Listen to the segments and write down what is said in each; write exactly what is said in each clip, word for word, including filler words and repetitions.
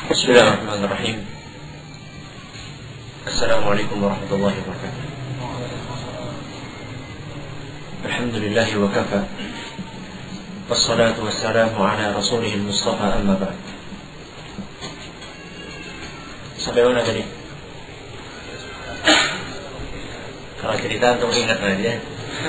Bismillahirrahmanirrahim. Assalamualaikum warahmatullahi wabarakatuh. Alhamdulillah wa kafa. Wassalatu wassalamu ala rasulihil mustafa amma ba'd. Sampai mana tadi? Kalau cerita untuk ingat lagi ya.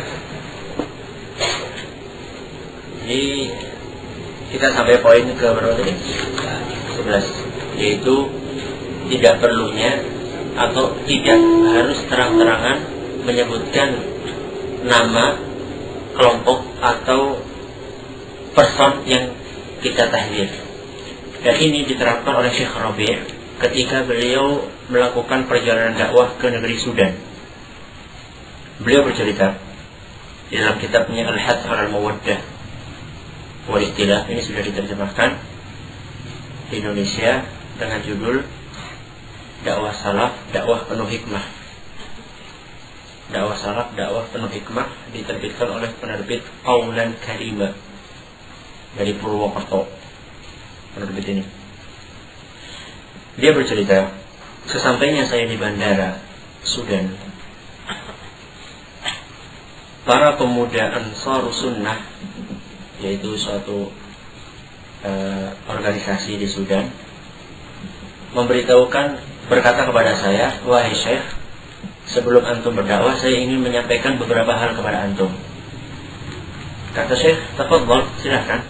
Jadi kita sampai poin ke berapa tadi? sebelas, yaitu tidak perlunya atau tidak harus terang-terangan menyebutkan nama kelompok atau person yang kita tahdir. Dan ini diterapkan oleh Syekh Rabi' ketika beliau melakukan perjalanan dakwah ke negeri Sudan. Beliau bercerita di dalam kitabnya Al-Hadd 'alal Mawaddah wal Ikhtilaf, ini sudah diterjemahkan di Indonesia dengan judul Dakwah Salaf, Dakwah Penuh Hikmah. Dakwah Salaf, Dakwah Penuh Hikmah diterbitkan oleh penerbit Qaulan Karima dari Purwokerto. Penerbit ini, dia bercerita, sesampainya saya di bandara Sudan, para pemuda Ansarus Sunnah, yaitu suatu uh, organisasi di Sudan, memberitahukan, berkata kepada saya, wahai Syekh, sebelum antum berdakwah saya ingin menyampaikan beberapa hal kepada antum. Kata Syekh, tafadhol, silahkan.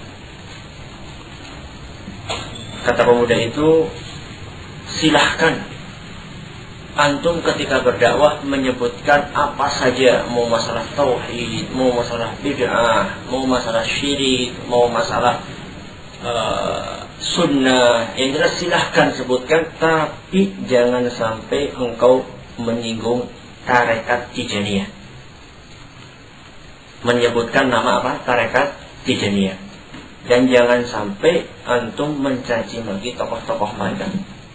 Kata pemuda itu, silahkan antum ketika berdakwah menyebutkan apa saja, mau masalah tauhid, mau masalah bid'ah, mau masalah syirik, mau masalah uh, sunnah, yang jelas silahkan sebutkan, tapi jangan sampai engkau menyinggung tarekat Tijaniyah. Menyebutkan nama apa? Tarekat Tijaniyah. Dan jangan sampai antum mencaci maki tokoh-tokoh mereka.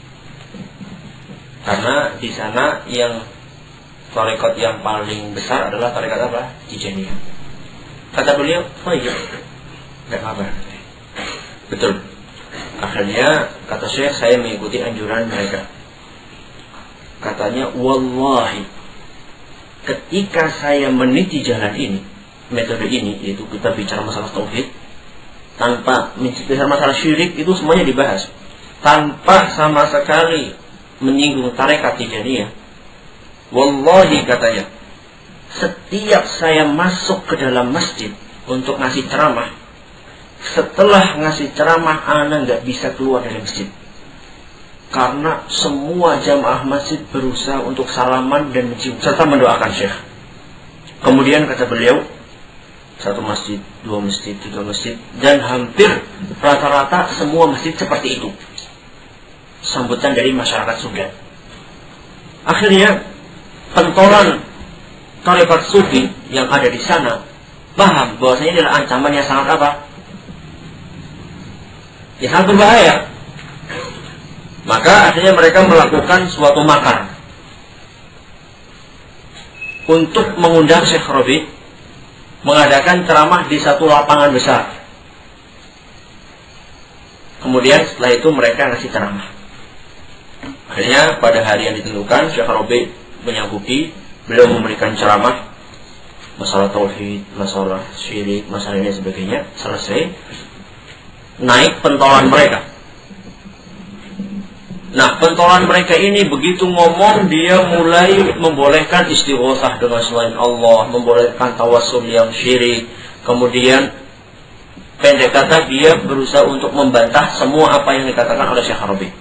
Karena di sana yang tarekat yang paling besar adalah tarekat apa? Tijaniyah. Kata beliau, oh iya, tidak apa-apa. Betul. Akhirnya kata Syekh, saya mengikuti anjuran mereka. Katanya, wallahi, ketika saya meniti jalan ini, metode ini, yaitu kita bicara masalah tauhid, tanpa bicara masalah syirik, itu semuanya dibahas, tanpa sama sekali menyinggung tarekat Tijaniyah. Wallahi, katanya, setiap saya masuk ke dalam masjid untuk ngasih ceramah, setelah ngasih ceramah ana nggak bisa keluar dari masjid, karena semua jamaah masjid berusaha untuk salaman dan mencium serta mendoakan Syekh. Kemudian kata beliau, satu masjid, dua masjid, tiga masjid, dan hampir rata-rata semua masjid seperti itu sambutan dari masyarakat Sudan. Akhirnya pentolan tarekat Sufi yang ada di sana paham bahwasanya ini adalah ancaman yang sangat apa? Ya sangat berbahaya. Maka akhirnya mereka melakukan suatu makar untuk mengundang Syekh Rabi' mengadakan ceramah di satu lapangan besar. Kemudian setelah itu mereka ngasih ceramah. Akhirnya pada hari yang ditentukan Syekh Rabi' menyanggupi, beliau memberikan ceramah masalah tauhid, masalah syirik, masalah ini sebagainya. Selesai, naik pentolan mereka. Nah, pentolan mereka ini begitu ngomong, dia mulai membolehkan istighosah dengan selain Allah, membolehkan tawassul yang syirik. Kemudian pendek kata, dia berusaha untuk membantah semua apa yang dikatakan oleh Syekh Rabi'.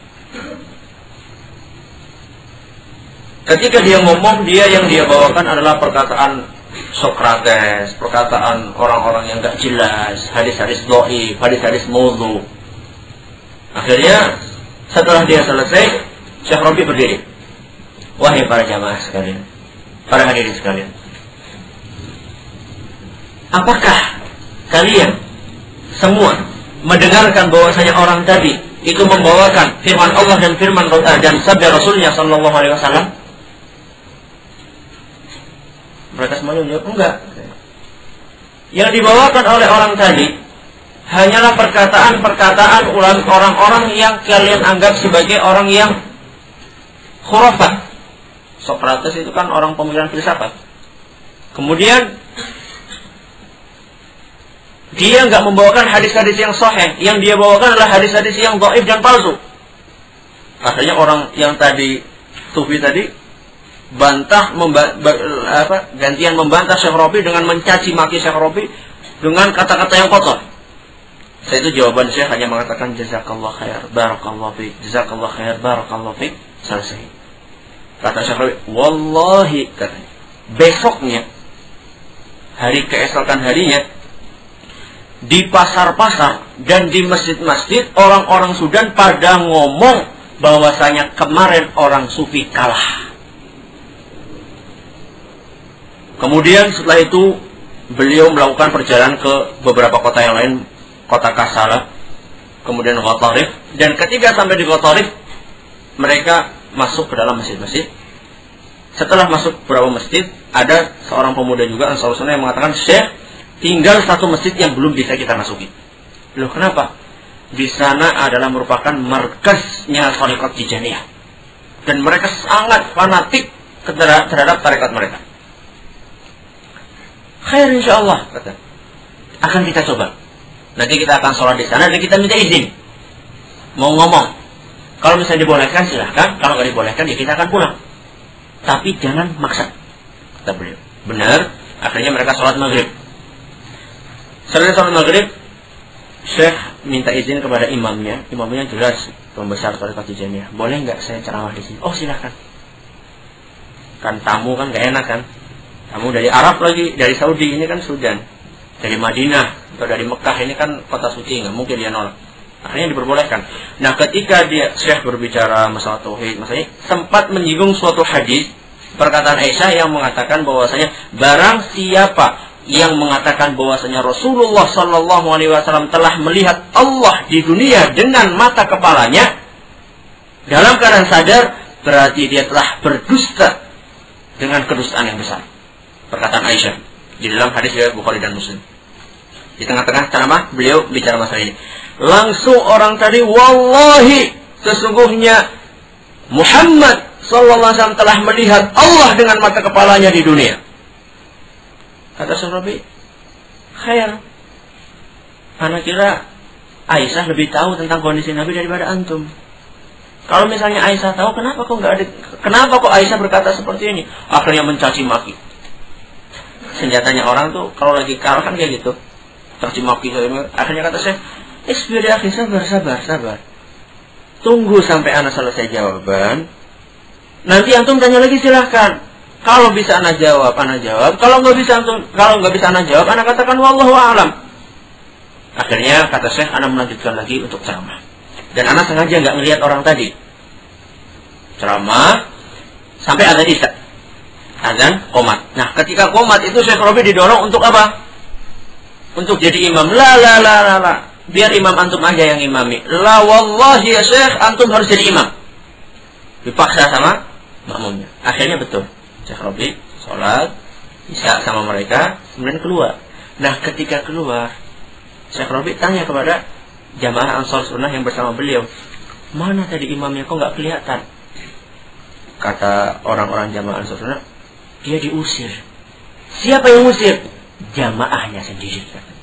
Ketika dia ngomong, dia yang dia bawakan adalah perkataan Sokrates, perkataan orang-orang yang gak jelas, hadis-hadis dhaif, hadis-hadis maudhu. Akhirnya setelah dia selesai, Syekh Rabi' berdiri. Wahai para jamaah sekalian, para hadirin sekalian, apakah kalian semua mendengarkan bahwasanya orang tadi itu membawakan firman Allah dan firman dan sabda Rasulnya Sallallahu Alaihi Wasallam? Mereka semuanya menjawab, enggak. Yang dibawakan oleh orang tadi hanyalah perkataan-perkataan orang-orang yang kalian anggap sebagai orang yang khurafat. Sokrates itu kan orang pemikiran filsafat. Kemudian dia nggak membawakan hadis-hadis yang sahih, yang dia bawakan adalah hadis-hadis yang dhaif dan palsu. Akhirnya orang yang tadi sufi tadi bantah memba, ber, apa, gantian membantah Syekh Rabi dengan mencaci maki Syekh Rabi dengan kata-kata yang kotor. Saya itu jawaban Syekh hanya mengatakan jazakallah khair, barakallah fiik, jazakallah khair, barakallah fiik, selesai. Kata Syekh Rabi, wallahi katanya, besoknya hari keesokan harinya di pasar-pasar dan di masjid-masjid orang-orang Sudan pada ngomong bahwasanya kemarin orang sufi kalah. Kemudian setelah itu beliau melakukan perjalanan ke beberapa kota yang lain, kota Kassala, kemudian Ghatarif, dan ketika sampai di Ghatarif mereka masuk ke dalam masjid-masjid. Setelah masuk beberapa masjid, ada seorang pemuda juga Ansar Sunnah yang mengatakan, Syekh, tinggal satu masjid yang belum bisa kita masuki. Loh, kenapa? Di sana adalah merupakan markasnya tarekat Tijaniyah, dan mereka sangat fanatik terhadap tarekat mereka. Khair insyaallah, kata, akan kita coba. Nanti kita akan sholat di sana dan kita minta izin mau ngomong. Kalau misalnya dibolehkan silahkan, kalau nggak dibolehkan ya kita akan pulang. Tapi jangan maksa, kata beliau. Benar. Akhirnya mereka sholat maghrib. Setelah sholat maghrib, Syekh minta izin kepada imamnya. Imamnya jelas pembesar tarekat Tijaniyah. Boleh nggak saya ceramah di sini? Oh silahkan. Kan tamu kan nggak enak kan. Tamu dari Arab lagi, dari Saudi, ini kan Sudan, dari Madinah atau dari Mekah, ini kan kota suci, nggak mungkin dia nolak. Akhirnya diperbolehkan. Nah, ketika dia Syekh berbicara masalah tauhid, maksudnya sempat menyinggung suatu hadis perkataan Aisyah yang mengatakan bahwasanya barang siapa yang mengatakan bahwasanya Rasulullah Shallallahu Alaihi Wasallam telah melihat Allah di dunia dengan mata kepalanya dalam keadaan sadar, berarti dia telah berdusta dengan kedustaan yang besar. Perkataan Aisyah di dalam hadis riwayat Bukhari dan Muslim. Di tengah-tengah ceramah beliau bicara masalah ini. Langsung orang tadi, wallahi sesungguhnya Muhammad Sallallahu Alaihi Wasallam telah melihat Allah dengan mata kepalanya di dunia. Kata Syekh Rabi, khair. Anak kira Aisyah lebih tahu tentang kondisi Nabi daripada antum. Kalau misalnya Aisyah tahu, kenapa kok nggak ada? Kenapa kok Aisyah berkata seperti ini? Akhirnya mencaci maki. Senjatanya orang tuh kalau lagi kalah kan kayak gitu, caci maki. Akhirnya kata Syekh, isbir ya akhi, sabar, sabar, sabar. Tunggu sampai anak selesai jawaban. Nanti antum tanya lagi silahkan. Kalau bisa anak jawab, anak jawab. Kalau nggak bisa antum, kalau nggak bisa anak jawab, anak katakan wallahu a'lam. Akhirnya kata Syekh, anak melanjutkan lagi untuk ceramah. Dan anak sengaja nggak ngelihat orang tadi. Ceramah sampai azan isya. Azan qomat. Nah, ketika qomat itu Syekh Rabi didorong untuk apa? Untuk jadi imam. La la la la la. Biar imam antum aja yang imami. La wallahi ya Syekh, antum harus jadi imam. Dipaksa sama makmumnya. Akhirnya betul. Syekh Rabi sholat isya sama mereka, kemudian keluar. Nah, ketika keluar, Syekh Rabi tanya kepada jamaah Ansar Sunnah yang bersama beliau, mana tadi imamnya kok nggak kelihatan? Kata orang-orang jamaah Ansar Sunnah, dia diusir. Siapa yang usir? Jamaahnya sendiri.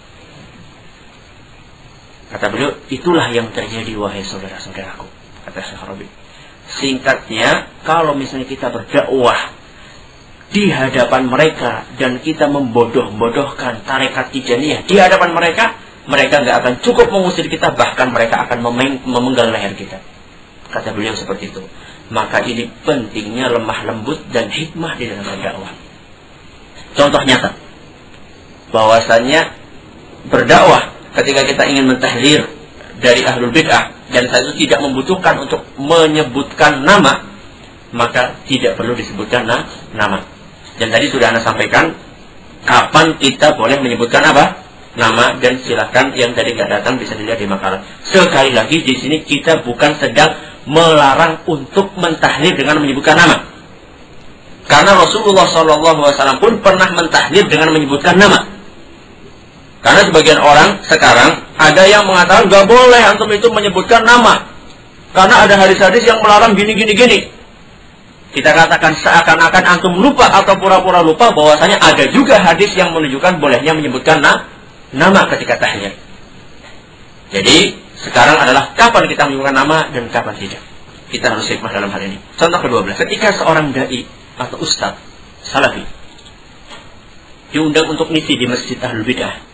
Kata beliau, itulah yang terjadi wahai saudara-saudaraku. Kata Syekh Rabi. Singkatnya, kalau misalnya kita berdakwah di hadapan mereka dan kita membodoh-bodohkan tarekat Tijaniyah di hadapan mereka, mereka nggak akan cukup mengusir kita, bahkan mereka akan memenggal leher kita. Kata beliau seperti itu. Maka ini pentingnya lemah lembut dan hikmah di dalam berdakwah. Contoh nyata, bahwasanya berdakwah ketika kita ingin mentahdir dari ahlul bid'ah dan saat itu tidak membutuhkan untuk menyebutkan nama, maka tidak perlu disebutkan na nama. Dan tadi sudah Anda sampaikan kapan kita boleh menyebutkan apa? Nama, dan silakan yang tadi nggak datang bisa dilihat di makalah. Sekali lagi di sini kita bukan sedang melarang untuk mentahdir dengan menyebutkan nama. Karena Rasulullah shallallahu alaihi wasallam pun pernah mentahdir dengan menyebutkan nama. Karena sebagian orang sekarang ada yang mengatakan gak boleh antum itu menyebutkan nama, karena ada hadis-hadis yang melarang gini gini gini. Kita katakan seakan-akan antum lupa atau pura-pura lupa bahwasanya ada juga hadis yang menunjukkan bolehnya menyebutkan na nama ketika tahlil. Jadi sekarang adalah kapan kita menyebutkan nama dan kapan tidak. Kita harus hikmah dalam hal ini. Contoh kedua belas, ketika seorang dai atau ustaz salafi diundang untuk ngisi di masjid Ahlul Bidah,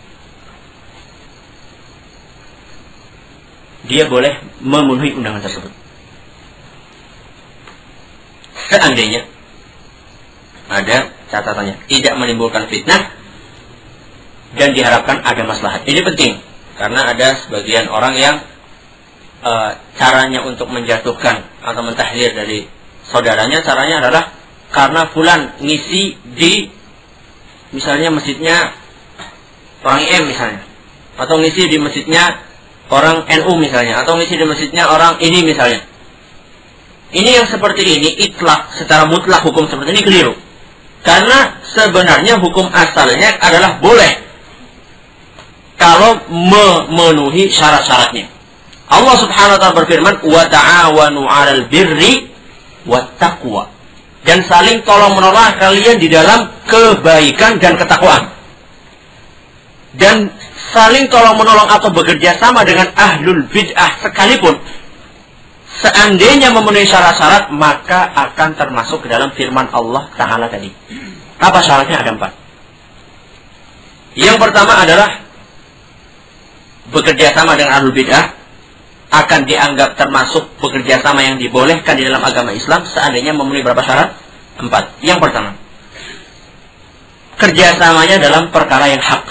dia boleh memenuhi undangan tersebut. Seandainya ada catatannya, tidak menimbulkan fitnah dan diharapkan ada maslahat. Ini penting karena ada sebagian orang yang e, caranya untuk menjatuhkan atau mentahdir dari saudaranya, caranya adalah karena fulan ngisi di misalnya masjidnya orang I M misalnya, atau ngisi di masjidnya orang N U misalnya, atau ngisi di masjidnya orang ini misalnya. Ini yang seperti ini, itlak, secara mutlak hukum seperti ini keliru. Karena sebenarnya hukum asalnya adalah boleh kalau memenuhi syarat-syaratnya. Allah Subhanahu wa taala berfirman, "Wa ta'awanu 'alal birri wat taqwa." Dan saling tolong-menolong kalian di dalam kebaikan dan ketakwaan. Dan saling tolong-menolong atau bekerja sama dengan ahlul bid'ah sekalipun, seandainya memenuhi syarat-syarat, maka akan termasuk ke dalam firman Allah Ta'ala tadi. Apa syaratnya? Ada empat. Yang pertama adalah bekerja sama dengan ahlul bid'ah akan dianggap termasuk bekerja sama yang dibolehkan di dalam agama Islam seandainya memenuhi berapa syarat? Empat. Yang pertama, kerjasamanya dalam perkara yang hak.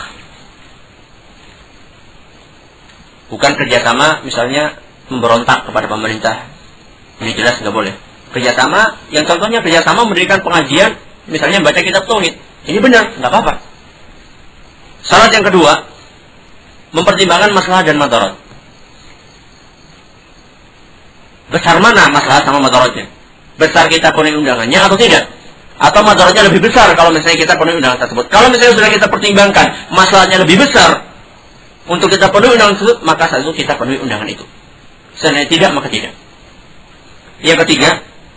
Bukan kerjasama misalnya memberontak kepada pemerintah. Ini jelas nggak boleh. Kerjasama, yang contohnya kerjasama mendirikan pengajian, misalnya baca kitab tauhid. Ini benar, nggak apa-apa. Syarat yang kedua, mempertimbangkan masalah dan madarat. Besar mana masalah sama madaratnya? Besar kita penuhi undangannya atau tidak? Atau madaratnya lebih besar kalau misalnya kita penuhi undangan tersebut? Kalau misalnya sudah kita pertimbangkan masalahnya lebih besar untuk kita penuhi undangan tersebut, maka saat itu kita penuhi undangan itu. Seandainya tidak, maka tidak. Yang ketiga,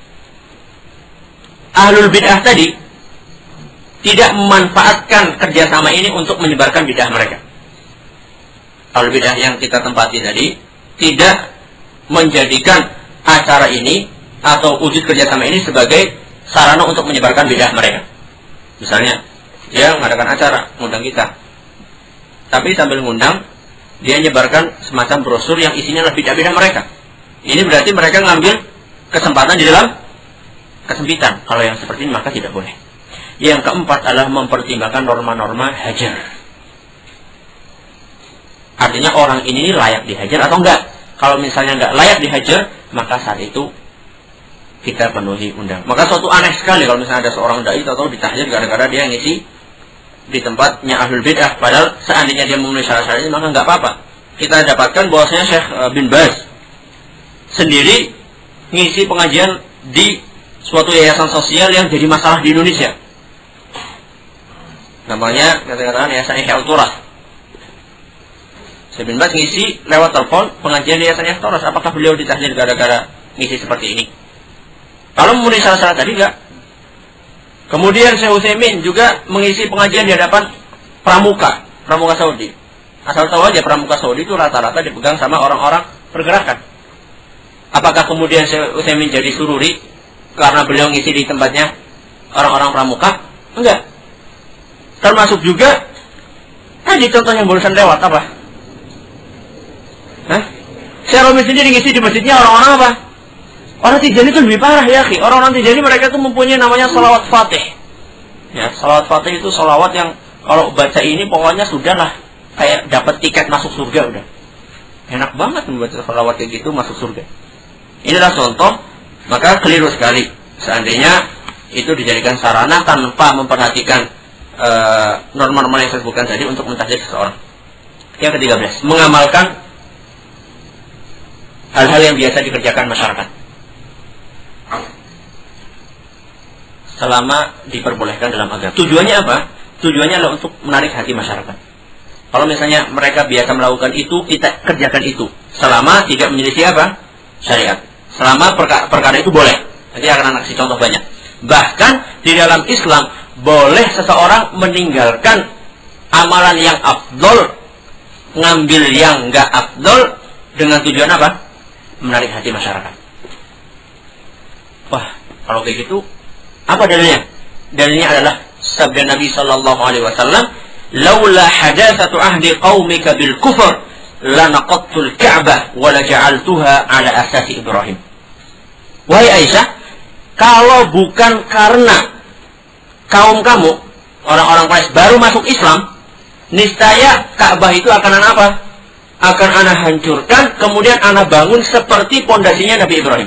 ahlul bid'ah tadi tidak memanfaatkan kerjasama ini untuk menyebarkan bid'ah mereka. Ahlul bid'ah yang kita tempati tadi tidak menjadikan acara ini atau wujud kerjasama ini sebagai sarana untuk menyebarkan bid'ah mereka. Misalnya, dia mengadakan acara, ngundang kita, tapi sambil ngundang, dia menyebarkan semacam brosur yang isinya lebih bid'ah mereka. Ini berarti mereka ngambil kesempatan di dalam kesempitan. Kalau yang seperti ini maka tidak boleh. Yang keempat adalah mempertimbangkan norma-norma hajar. Artinya orang ini layak dihajar atau enggak. Kalau misalnya enggak layak dihajar, maka saat itu kita penuhi undang. Maka suatu aneh sekali kalau misalnya ada seorang dai atau ditahdir gara-gara dia ngisi di tempatnya ahlul bid'ah, padahal seandainya dia memenuhi syarat-syarat ini maka nggak apa-apa. Kita dapatkan bahwasanya Syekh bin Baz sendiri ngisi pengajian di suatu yayasan sosial yang jadi masalah di Indonesia. Namanya kata-kataan Yayasan Ihya Ulturah. Syekh bin Baz ngisi lewat telepon pengajian di Yayasan Ihya Ulturah. Apakah beliau ditahdir gara-gara ngisi seperti ini? Kalau memenuhi syarat-syarat tadi enggak. Kemudian Syekh Utsaimin juga mengisi pengajian di hadapan pramuka, pramuka Saudi. Asal tahu aja pramuka Saudi itu rata-rata dipegang sama orang-orang pergerakan. Apakah kemudian Syekh Utsaimin jadi sururi karena beliau ngisi di tempatnya orang-orang pramuka? Enggak. Termasuk juga tadi contoh yang barusan lewat apa? Hah? Syekh Romi sendiri ngisi di masjidnya orang-orang apa? Orang Tijani itu lebih parah ya, akhi. Orang-orang Tijani mereka itu mempunyai namanya salawat fatih. Ya, salawat fatih itu salawat yang kalau baca ini pokoknya sudahlah kayak dapat tiket masuk surga udah. Enak banget membaca salawat kayak gitu masuk surga. Inilah contoh, maka keliru sekali seandainya itu dijadikan sarana tanpa memperhatikan norma-norma uh, yang saya sebutkan tadi untuk mentahdir seseorang. Yang ketiga belas, mengamalkan hal-hal yang biasa dikerjakan masyarakat selama diperbolehkan dalam agama. Tujuannya apa? Tujuannya adalah untuk menarik hati masyarakat. Kalau misalnya mereka biasa melakukan itu, kita kerjakan itu. Selama tidak menyelisih apa? Syariat. Selama perka perkara itu boleh. Nanti akan anak kasih contoh banyak. Bahkan di dalam Islam, boleh seseorang meninggalkan amalan yang afdol, ngambil yang nggak afdol, dengan tujuan apa? Menarik hati masyarakat. Wah, kalau kayak gitu, apa dalilnya? Dalilnya adalah sabda Nabi Sallallahu Alaihi Wasallam, "Laula hadatsatu ahdi qaumika bil kufr, lanaqattul Ka'bah, wa la ja'altuha ala asasi Ibrahim." Wahai Aisyah, kalau bukan karena kaum kamu, orang-orang Quraisy baru masuk Islam, niscaya Ka'bah itu akan ana apa? Akan ana hancurkan, kemudian ana bangun seperti pondasinya Nabi Ibrahim.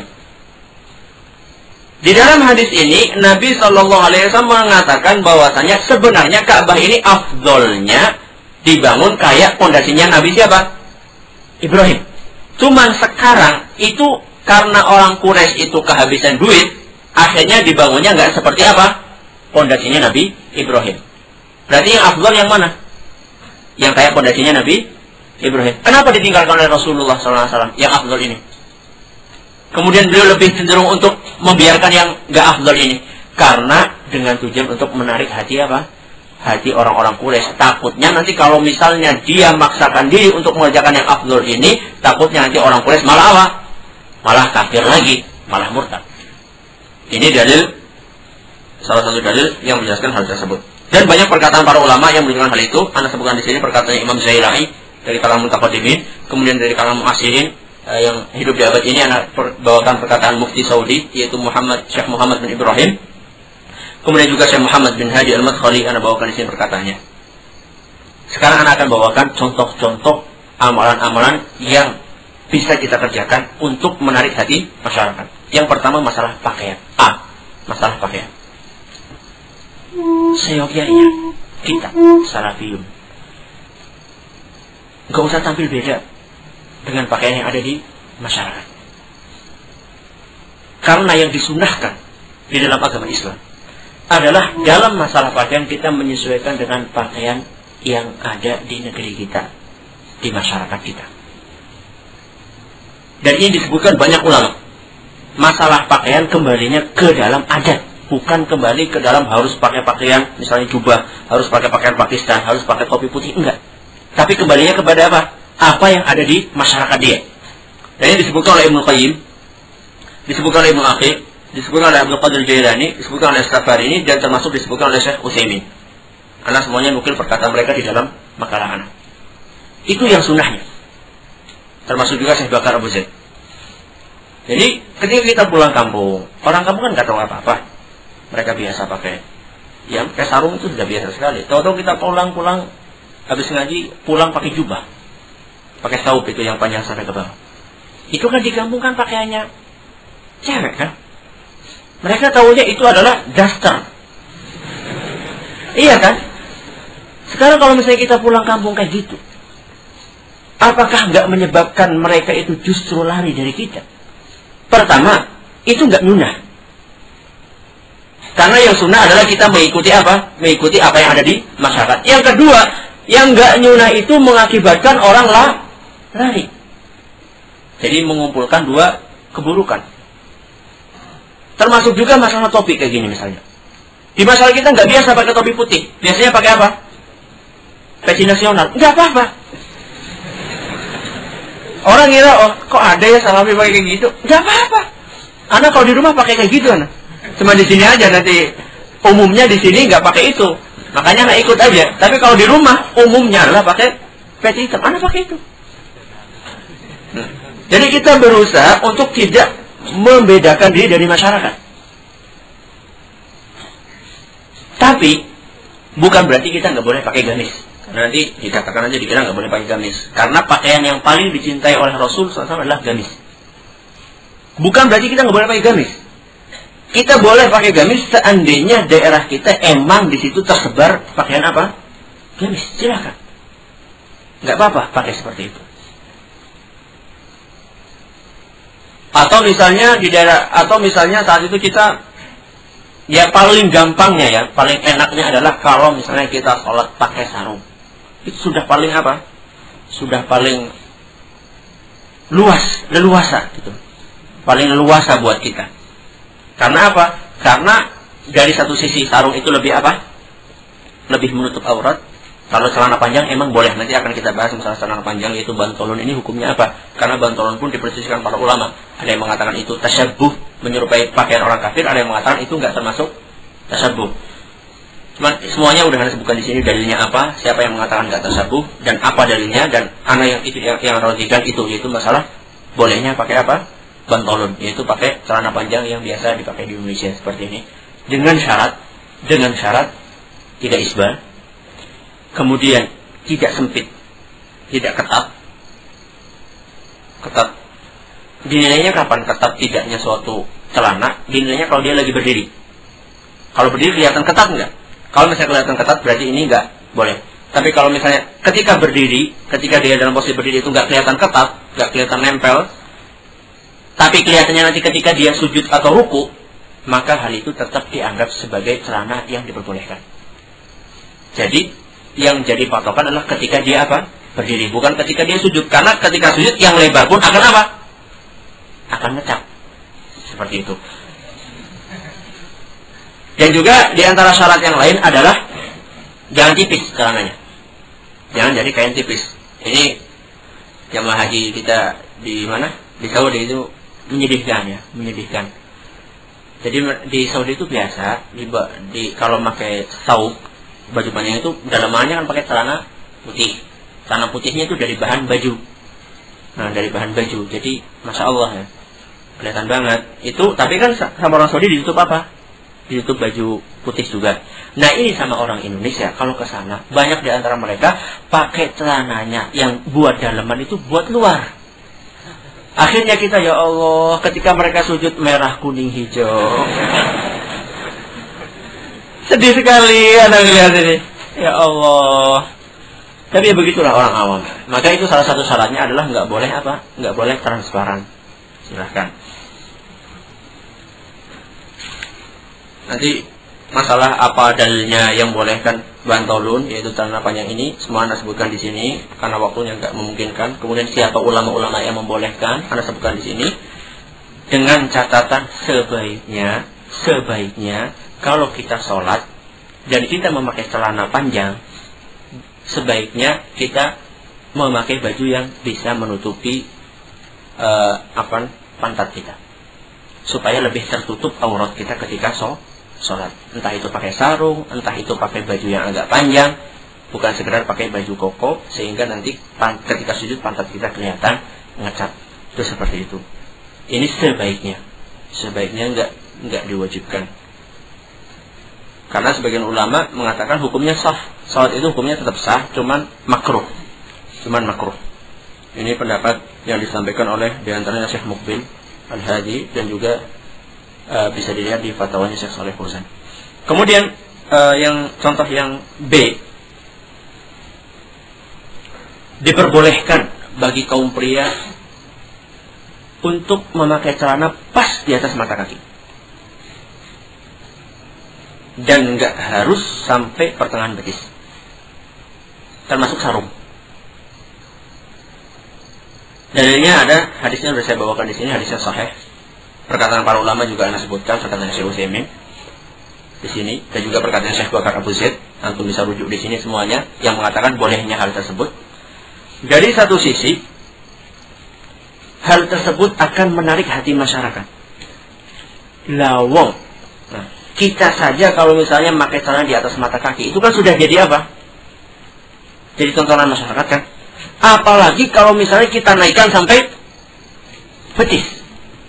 Di dalam hadis ini, Nabi Shallallahu Alaihi Wasallam mengatakan bahwasanya sebenarnya Ka'bah ini afdolnya dibangun kayak pondasinya Nabi siapa? Ibrahim. Cuman sekarang itu karena orang Quraisy itu kehabisan duit, akhirnya dibangunnya nggak seperti apa? Pondasinya Nabi Ibrahim. Berarti yang afdol yang mana? Yang kayak pondasinya Nabi Ibrahim. Kenapa ditinggalkan oleh Rasulullah shallallahu alaihi wasallam yang afdol ini? Kemudian beliau lebih cenderung untuk membiarkan yang gak afdol ini. Karena dengan tujuan untuk menarik hati apa? Hati orang-orang Quraisy. Takutnya nanti kalau misalnya dia maksakan diri untuk mengerjakan yang afdol ini, takutnya nanti orang Quraisy malah apa? Malah kafir lagi, malah murtad. Ini dalil, salah satu dalil yang menjelaskan hal tersebut. Dan banyak perkataan para ulama yang menunjukkan hal itu. Anda sebutkan di sini perkataan Imam Zailai dari kalangan mutaqaddimin, kemudian dari kalangan mu'asirin yang hidup di abad ini. Anak bawakan perkataan Mufti Saudi, yaitu Muhammad Syekh Muhammad bin Ibrahim. Kemudian juga Syekh Muhammad bin Hadi Al-Madkhali. Anak bawakan di sini perkataannya. Sekarang anak akan bawakan contoh-contoh amalan-amalan yang bisa kita kerjakan untuk menarik hati masyarakat. Yang pertama masalah pakaian. A. Masalah pakaian. Seyogyanya kita salafiyun gak usah tampil beda dengan pakaian yang ada di masyarakat. Karena yang disunahkan di dalam agama Islam adalah dalam masalah pakaian kita menyesuaikan dengan pakaian yang ada di negeri kita, di masyarakat kita. Dan ini disebutkan banyak ulama. Masalah pakaian kembalinya ke dalam adat, bukan kembali ke dalam harus pakai pakaian misalnya jubah, harus pakai pakaian Pakistan, harus pakai topi putih, enggak. Tapi kembalinya kepada apa? Apa yang ada di masyarakat dia. Dan ini disebutkan oleh Ibnu Qayyim, disebutkan oleh Ibnu Aqil, disebutkan oleh Abdul Qadir Jailani, disebutkan oleh Safarini, dan termasuk disebutkan oleh Syekh Utsaimin. Anak semuanya nukil perkataan mereka di dalam makalah anak. Itu yang sunnahnya. Termasuk juga Syekh Bakar Abu Zaid. Jadi ketika kita pulang kampung, orang kampung kan nggak tahu apa-apa. Mereka biasa pakai, ya pakai sarung itu sudah biasa sekali. Tahu-tahu kita pulang-pulang habis ngaji, pulang pakai jubah, pakai saub itu yang panjang sampai ke bawah. Itu kan di kampung kan pakaiannya cewek kan. Mereka tahunya itu adalah daster. Iya kan? Sekarang kalau misalnya kita pulang kampung kayak gitu, apakah nggak menyebabkan mereka itu justru lari dari kita? Pertama, itu nggak nyunah. Karena yang sunnah adalah kita mengikuti apa? Mengikuti apa yang ada di masyarakat. Yang kedua, yang nggak nyunah itu mengakibatkan orang lah lari. Jadi mengumpulkan dua keburukan. Termasuk juga masalah topi kayak gini misalnya. Di masalah kita nggak biasa pakai topi putih. Biasanya pakai apa? Peci nasional. Nggak apa-apa. Orang kira, oh kok ada ya salafi pakai kayak gitu? Nggak apa-apa. Anak kalau di rumah pakai kayak gitu, anak. Cuma di sini aja, nanti umumnya di sini nggak pakai itu. Makanya anak ikut aja. Tapi kalau di rumah umumnya adalah pakai peci hitam. Anak pakai itu. Nah, jadi kita berusaha untuk tidak membedakan diri dari masyarakat. Tapi bukan berarti kita nggak boleh pakai gamis. Karena nanti dikatakan aja dikira nggak boleh pakai gamis. Karena pakaian yang paling dicintai oleh Rasul shallallahu alaihi wasallam adalah gamis. Bukan berarti kita nggak boleh pakai gamis. Kita boleh pakai gamis seandainya daerah kita emang di situ tersebar pakaian apa? Gamis, silakan. Nggak apa-apa pakai seperti itu. Atau misalnya di daerah, atau misalnya saat itu kita, ya paling gampangnya ya, paling enaknya adalah kalau misalnya kita sholat pakai sarung. itu sudah paling apa? Sudah paling luas, leluasa gitu. Paling leluasa buat kita. Karena apa? Karena dari satu sisi sarung itu lebih apa? Lebih menutup aurat. Kalau celana panjang emang boleh. Nanti akan kita bahas masalah celana panjang, yaitu bantolon ini hukumnya apa? Karena bantolon pun diperselisihkan para ulama. Ada yang mengatakan itu tasyabbuh, menyerupai pakaian orang kafir. Ada yang mengatakan itu nggak termasuk tasyabbuh. Cuman semuanya udah saya sebutkan di sini dalilnya apa, siapa yang mengatakan nggak tasyabbuh dan apa dalilnya, dan anak yang itu yang, yang rajikan itu, yaitu masalah bolehnya pakai apa? Bantolon, yaitu pakai celana panjang yang biasa dipakai di Indonesia seperti ini, dengan syarat dengan syarat tidak isbal, kemudian tidak sempit, tidak ketat. Ketat dinilainya kapan ketat tidaknya suatu celana? Dinilainya kalau dia lagi berdiri. Kalau berdiri kelihatan ketat enggak? Kalau misalnya kelihatan ketat berarti ini enggak boleh. Tapi kalau misalnya ketika berdiri, ketika dia dalam posisi berdiri itu enggak kelihatan ketat, enggak kelihatan nempel, tapi kelihatannya nanti ketika dia sujud atau ruku, maka hal itu tetap dianggap sebagai celana yang diperbolehkan. Jadi yang jadi patokan adalah ketika dia apa? Berdiri, bukan ketika dia sujud. Karena ketika sujud yang lebar pun akan apa? Akan ngecap. Seperti itu. Dan juga di antara syarat yang lain adalah jangan tipis celananya. Jangan jadi kain tipis. Ini jamaah haji kita di mana? Di Saudi itu menyedihkan ya, menyedihkan. Jadi di Saudi itu biasa di, di kalau pakai sauk, baju panjang itu dalamannya kan pakai celana putih. Celana putihnya itu dari bahan baju. Nah, dari bahan baju. Jadi masya Allah ya, kelihatan banget. Itu tapi kan sama orang Saudi ditutup apa? Ditutup baju putih juga. Nah ini sama orang Indonesia, kalau ke sana banyak di antara mereka pakai celananya yang buat dalaman itu buat luar. Akhirnya kita ya Allah, ketika mereka sujud merah kuning hijau. Sedih sekali anak lihat ini. Ya Allah. Tapi ya begitulah orang awam. Maka itu salah satu syaratnya adalah nggak boleh apa? Nggak boleh transparan. Silahkan. Nanti masalah apa dalilnya yang bolehkan bantolun, yaitu celana panjang ini, semua Anda sebutkan di sini karena waktunya nggak memungkinkan. Kemudian siapa ulama-ulama yang membolehkan, Anda sebutkan di sini. Dengan catatan sebaiknya, sebaiknya kalau kita sholat dan kita memakai celana panjang, sebaiknya kita memakai baju yang bisa menutupi uh, apa pantat kita, supaya lebih tertutup aurat kita ketika sholat. Sholat, entah itu pakai sarung, entah itu pakai baju yang agak panjang, bukan sekedar pakai baju koko sehingga nanti ketika sujud pantat kita kelihatan ngecap. Itu seperti itu. Ini sebaiknya, sebaiknya nggak nggak diwajibkan. Karena sebagian ulama mengatakan hukumnya sah, sholat itu hukumnya tetap sah, cuman makruh, cuman makruh. Ini pendapat yang disampaikan oleh diantaranya Syekh Muqbil Al-Hadi dan juga Uh, bisa dilihat di fatwanya Syekh Shalih Fauzan. Kemudian uh, yang contoh yang B, diperbolehkan bagi kaum pria untuk memakai celana pas di atas mata kaki dan nggak harus sampai pertengahan betis, termasuk sarung. Dalilnya ada hadisnya sudah saya bawakan di sini, hadisnya sahih. Perkataan para ulama juga Anda sebutkan, perkataan Syekh Utsaimin di sini, dan juga perkataan Syekh Bakar Abu Zaid. Antum bisa rujuk di sini semuanya yang mengatakan bolehnya hal tersebut. Dari satu sisi, hal tersebut akan menarik hati masyarakat. Lawong, nah, kita saja kalau misalnya memakai celana di atas mata kaki, itu kan sudah jadi apa? Jadi tontonan masyarakat kan? Apalagi kalau misalnya kita naikkan sampai betis.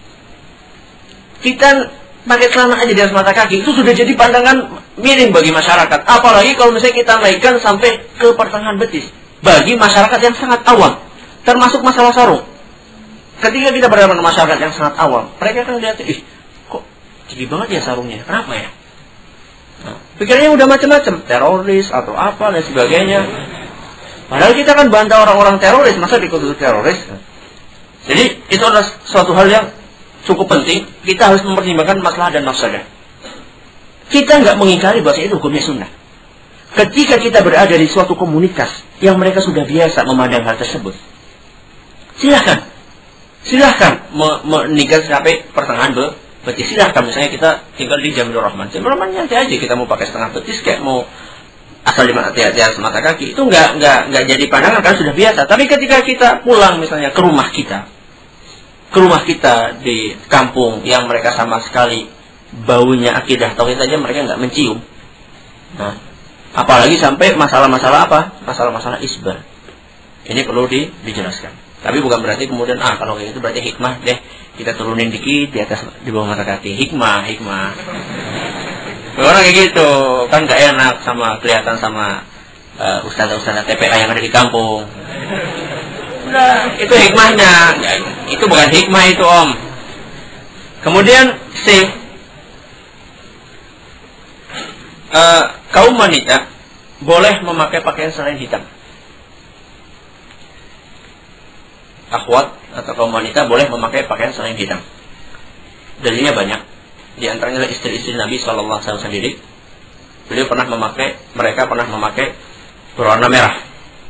Kita pakai celana aja di atas mata kaki, itu sudah jadi pandangan miring bagi masyarakat. Apalagi kalau misalnya kita naikkan sampai ke pertengahan betis, bagi masyarakat yang sangat awam, termasuk masalah sarung. Ketika kita berhadapan dengan masyarakat yang sangat awam, mereka akan lihat, ih, kok tinggi banget ya sarungnya, kenapa ya? Nah, pikirnya udah macam-macam, teroris atau apa dan sebagainya. Padahal kita kan bantah orang-orang teroris, masa dikutuk teroris? Jadi itu adalah suatu hal yang cukup penting. Kita harus mempertimbangkan masalah dan mafsadah. Kita nggak mengingkari bahwa itu hukumnya sunnah. ketika kita berada di suatu komunitas yang mereka sudah biasa memandang hal tersebut, silahkan, silahkan menikah sampai pertengahan betis. Silahkan, misalnya kita tinggal di Jamilur Rahman, Jamilur Rahman nanti aja kita mau pakai setengah betis, kayak mau asal di atas mata kaki, itu nggak nggak nggak jadi pandangan kan sudah biasa. Tapi ketika kita pulang misalnya ke rumah kita, ke rumah kita di kampung yang mereka sama sekali baunya akidah tauhid saja mereka nggak mencium. Nah, apalagi sampai masalah-masalah apa? Masalah-masalah isbal. Ini perlu di, dijelaskan. Tapi bukan berarti kemudian ah kalau kayak itu berarti hikmah deh kita turunin dikit di atas di bawah mata kaki. Hikmah, hikmah. Orang kayak gitu kan gak enak sama kelihatan sama uh, ustaz-ustaz T P A yang ada di kampung. Udah, itu hikmahnya. Ya, itu bukan hikmah itu om. Kemudian C, uh, kaum wanita boleh memakai pakaian selain hitam. Akhwat atau kaum wanita boleh memakai pakaian selain hitam. Dalilnya banyak. Di antaranya istri-istri Nabi Shallallahu Alaihi Wasallam sendiri, beliau pernah memakai, mereka pernah memakai berwarna merah.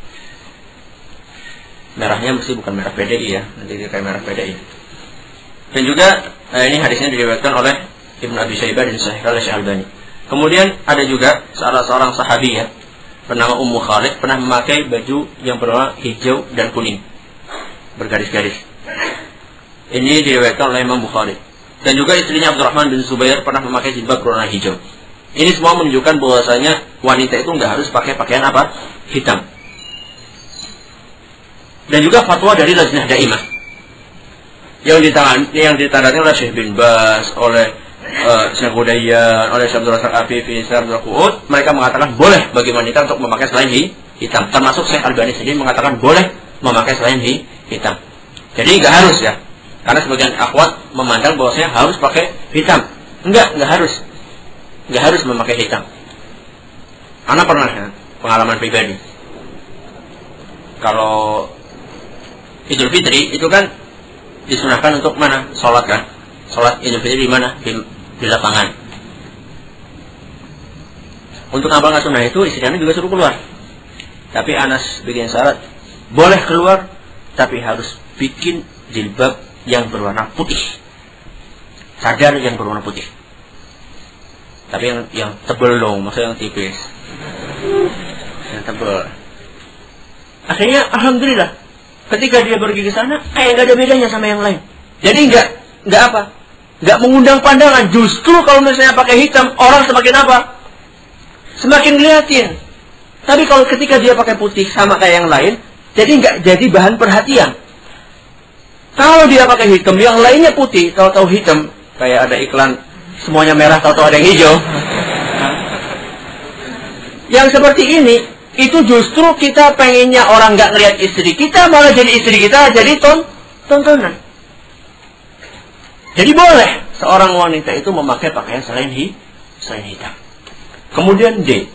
Merahnya mesti bukan merah P D I ya, nanti kayak merah P D I. Dan juga eh, ini hadisnya diriwayatkan oleh Ibnu Abi Syaibah dan Sahih oleh Syekh Albani. Kemudian ada juga salah seorang sahabiyah bernama Ummu Khalid pernah memakai baju yang berwarna hijau dan kuning bergaris-garis. Ini diriwayatkan oleh Imam Bukhari. Dan juga istrinya Abdurrahman bin Zubair pernah memakai jilbab berwarna hijau. Ini semua menunjukkan bahwasanya wanita itu nggak harus pakai pakaian apa? Hitam. Dan juga fatwa dari Lajnah Daimah yang ditangani, yang ditandai oleh Syekh bin Baz, oleh uh, Syekh Hudayyan, oleh Syekh Abdul Razak Afifi, Syekh Abdul Qu'ud, mereka mengatakan boleh bagi wanita untuk memakai selain hitam. Termasuk Syekh Albani sendiri mengatakan boleh memakai selain hitam. Jadi nggak harus ya. Karena sebagian akhwat memandang bahwasanya harus pakai hitam. Enggak, enggak harus. Enggak harus memakai hitam. Ana pernah ya, pengalaman pribadi. Kalau Idul Fitri itu kan disunahkan untuk mana? Sholat kan? Sholat Idul Fitri di mana? Di, di lapangan. Untuk amal nggak sunnah itu istri Ana juga suruh keluar. Tapi Anas bikin syarat, boleh keluar, tapi harus bikin jilbab yang berwarna putih, sadar yang berwarna putih, tapi yang yang tebal dong, maksudnya yang tipis, yang tebal. Akhirnya alhamdulillah, ketika dia pergi ke sana, kayak nggak ada bedanya sama yang lain. Jadi nggak nggak apa, nggak mengundang pandangan. Justru kalau misalnya pakai hitam, orang semakin apa? Semakin ngeliatin. Tapi kalau ketika dia pakai putih sama kayak yang lain, jadi nggak jadi bahan perhatian. Kalau dia pakai hitam, yang lainnya putih, tahu-tahu hitam, kayak ada iklan semuanya merah, tahu-tahu ada yang hijau. Yang seperti ini, itu justru kita pengennya orang nggak ngeliat istri kita, malah jadi istri kita jadi ton tontonan. Jadi boleh seorang wanita itu memakai pakaian selain hi, selain hitam. Kemudian D,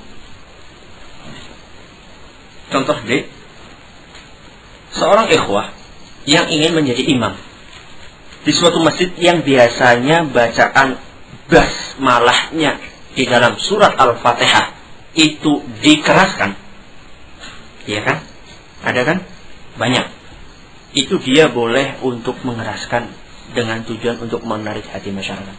contoh D, seorang ikhwah yang ingin menjadi imam di suatu masjid yang biasanya bacaan basmalahnya di dalam surat Al-Fatihah itu dikeraskan, iya kan? Ada kan? Banyak. Itu dia boleh untuk mengeraskan dengan tujuan untuk menarik hati masyarakat.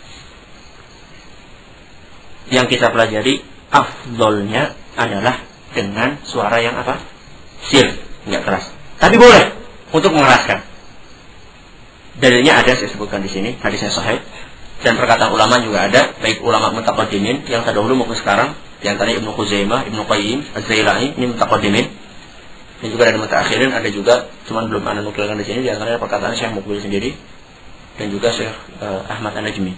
Yang kita pelajari afdolnya adalah dengan suara yang apa? Sir, nggak keras. Tapi boleh untuk mengeraskan. Dalilnya ada, saya sebutkan di sini, hadisnya sahih, dan perkataan ulama juga ada, baik ulama mutaqaddimin yang terdahulu maupun sekarang, di antaranya Ibnu Khuzaimah, Ibnu Qayyim, Az-Zailai, ini mutaqaddimin, dan juga dari mutaakhirin ada juga, cuman belum anda nukilkan di sini, di antaranya perkataan Syekh Muqbil sendiri, dan juga Syekh uh, Ahmad An-Najmi.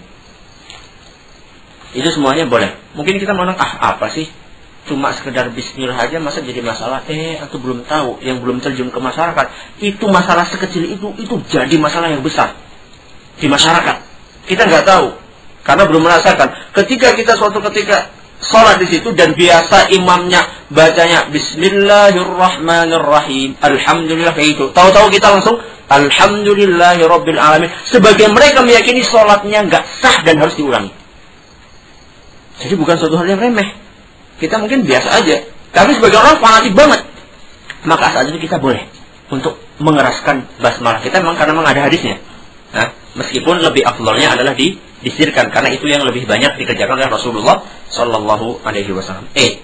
Itu semuanya boleh. Mungkin kita mau ah apa sih? Cuma sekedar bismillah aja masa jadi masalah? Eh, atau belum tahu, yang belum terjun ke masyarakat, itu masalah sekecil itu, itu jadi masalah yang besar di masyarakat. Kita nggak tahu, karena belum merasakan. Ketika kita suatu ketika sholat di situ dan biasa imamnya bacanya Bismillahirrahmanirrahim, Alhamdulillah kayak itu. Tahu-tahu kita langsung Alhamdulillahirabbil alamin. Sebagian mereka meyakini sholatnya nggak sah dan harus diulangi. Jadi bukan suatu hal yang remeh. kita mungkin biasa aja. Tapi sebagai orang fanatik banget, maka saat itu kita boleh untuk mengeraskan basmalah kita memang karena memang ada hadisnya. Nah, meskipun lebih afdalnya adalah di disirkan karena itu yang lebih banyak dikerjakan oleh Rasulullah Shallallahu Alaihi Wasallam. Eh,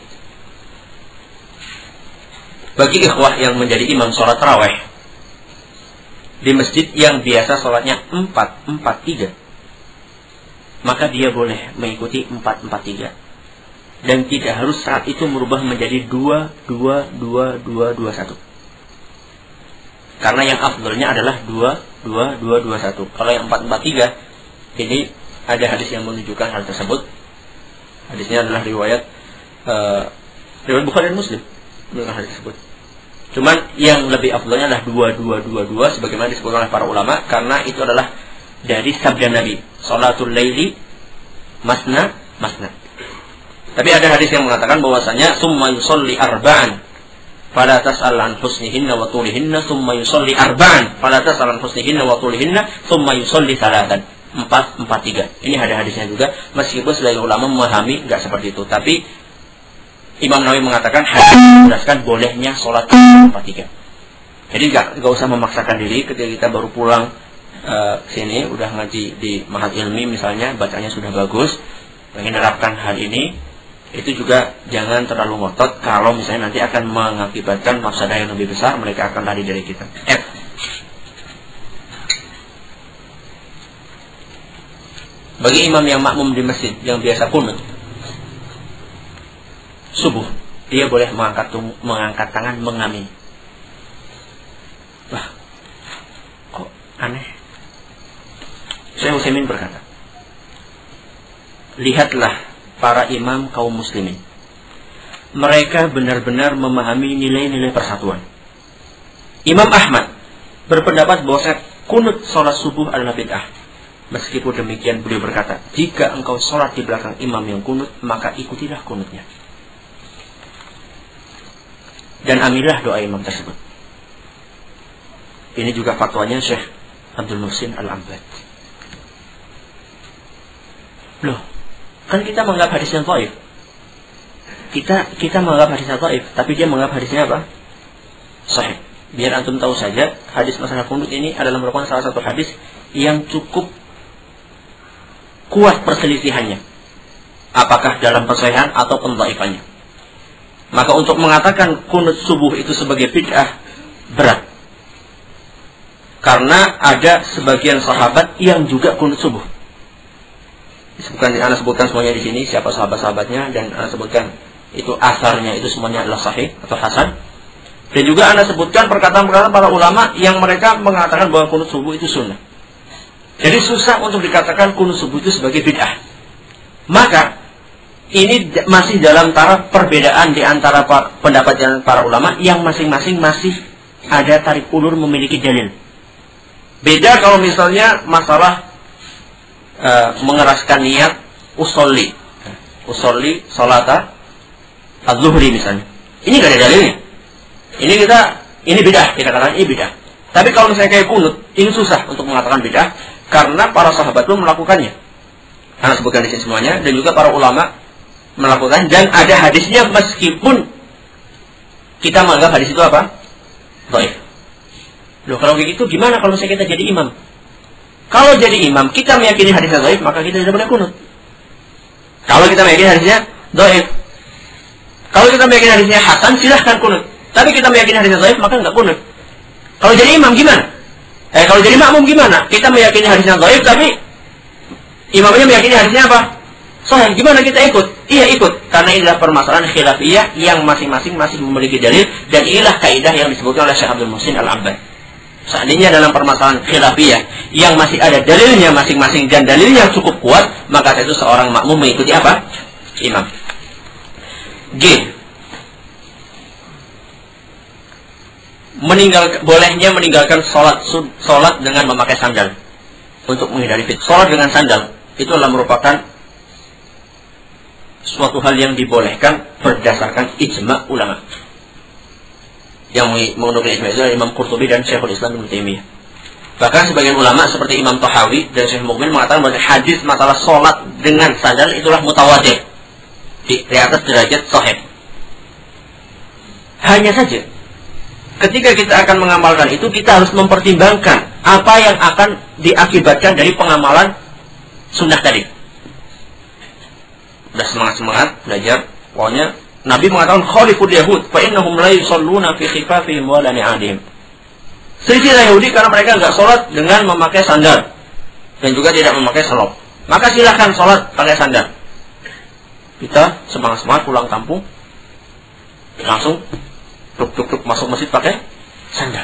bagi ikhwah yang menjadi imam sholat tarawih di masjid yang biasa sholatnya empat empat tiga, maka dia boleh mengikuti empat empat tiga dan tidak harus saat itu merubah menjadi dua dua dua dua dua satu. Karena yang afdalnya adalah dua dua dua dua satu. Kalau yang empat empat tiga ini ada hadis yang menunjukkan hal tersebut. Hadisnya adalah riwayat uh, riwayat Bukhari dan Muslim menunjukkan hal tersebut. Cuman yang lebih afdalnya adalah dua dua dua dua sebagaimana disebutkan oleh para ulama karena itu adalah dari sabda Nabi, salatul laili masna masna. Tapi ada hadis yang mengatakan bahwasanya summa yusolli arba'an fala tas'al an husnihinna wa tulihinna summa yusolli arba'an fala tas'al an husnihinna wa tulihinna summa yusolli salatan. Empat empat tiga. Ini ada hadisnya juga. Meskipun sebagai ulama memahami nggak seperti itu, tapi Imam Nawawi mengatakan hadis menjelaskan bolehnya sholat empat tiga. Jadi nggak nggak usah memaksakan diri ketika kita baru pulang uh, sini udah ngaji di Mahat Ilmi misalnya, bacanya sudah bagus, pengen menerapkan hal ini. Itu juga jangan terlalu ngotot kalau misalnya nanti akan mengakibatkan mafsadah yang lebih besar, mereka akan lari dari kita. F. Bagi imam yang makmum di masjid yang biasa kunut subuh, dia boleh mengangkat mengangkat tangan mengamin. Wah, kok aneh? Syekh Utsaimin berkata, lihatlah para imam kaum muslimin. Mereka benar-benar memahami nilai-nilai persatuan. Imam Ahmad berpendapat bahwa kunut sholat subuh adalah bid'ah. Meskipun demikian beliau berkata, jika engkau sholat di belakang imam yang kunut, maka ikutilah kunutnya. Dan ambillah doa imam tersebut. Ini juga fatwanya Syekh Abdul Muhsin Al-Abbad. Loh, kan kita menganggap hadisnya dhaif. Kita kita menganggap hadisnya dhaif, tapi dia menganggap hadisnya apa? Sahih. Biar antum tahu saja, hadis masalah kunut ini adalah merupakan salah satu hadis yang cukup kuat perselisihannya. Apakah dalam persahihan atau pendhaifannya. Maka untuk mengatakan kunut subuh itu sebagai bid'ah berat. Karena ada sebagian sahabat yang juga kunut subuh. Disebutkan, Anda sebutkan semuanya di sini siapa sahabat-sahabatnya, dan Anda sebutkan itu asarnya itu semuanya adalah sahih atau hasan. Dan juga Anda sebutkan perkataan-perkataan para ulama yang mereka mengatakan bahwa kunut subuh itu sunnah. Jadi susah untuk dikatakan kunut subuh itu sebagai bid'ah. Maka ini masih dalam taraf perbedaan di antara pendapat para ulama yang masing-masing masih ada tarik ulur memiliki dalil. Beda kalau misalnya masalah Uh, mengeraskan niat usolli usolli salata az-zuhri misalnya. Ini gak ada dalilnya. Ini kita ini bid'ah, kita katakan ini bid'ah. Tapi kalau misalnya kayak kunut, ini susah untuk mengatakan bid'ah karena para sahabat pun melakukannya. Karena sebutkan di sini semuanya, dan juga para ulama melakukan, dan ada hadisnya meskipun kita menganggap hadis itu apa? Dhaif. Loh, kalau kayak gitu gimana kalau misalnya kita jadi imam? Kalau jadi imam, kita meyakini hadisnya dhaif, maka kita tidak boleh kunut. Kalau kita meyakini hadisnya dhaif. Kalau kita meyakini hadisnya hasan, silahkan kunut. Tapi kita meyakini hadisnya dhaif, maka enggak kunut. Kalau jadi imam gimana? Eh, kalau jadi makmum gimana? Kita meyakini hadisnya dhaif, tapi imamnya meyakini hadisnya apa? Sahih. Gimana kita ikut? Iya ikut. Karena inilah permasalahan khilafiyah yang masing-masing masih memiliki dalil, dan inilah kaidah yang disebutkan oleh Syekh Abdul Muhsin Al-Abbad. Seandainya dalam permasalahan khilafiyah yang masih ada dalilnya masing-masing dan dalilnya cukup kuat, maka itu seorang makmum mengikuti apa? Imam. G. Meninggal, bolehnya meninggalkan sholat sholat dengan memakai sandal untuk menghindari fitnah. Sholat dengan sandal itu adalah merupakan suatu hal yang dibolehkan berdasarkan ijma' ulama. Yang menukil ijma' itu adalah Imam Qurtubi dan Syekhul Islam Ibnu Taimiyah. Bahkan sebagian ulama seperti Imam Tahawi dan Syekh Mukmin mengatakan bahwa hadis masalah sholat dengan sandal itulah mutawatir. di, di atas derajat sahih. Hanya saja ketika kita akan mengamalkan itu, kita harus mempertimbangkan apa yang akan diakibatkan dari pengamalan sunnah tadi. Udah semangat-semangat belajar, pokoknya Nabi mengatakan khaliful yahud fa innahum la yusalluna fi khifafihim wa la ni'adihim. Selisilah Yahudi karena mereka enggak sholat dengan memakai sandal dan juga tidak memakai selop. Maka silahkan sholat pakai sandal. Kita semangat-semangat pulang kampung, langsung tuk-tuk-tuk masuk masjid pakai sandal.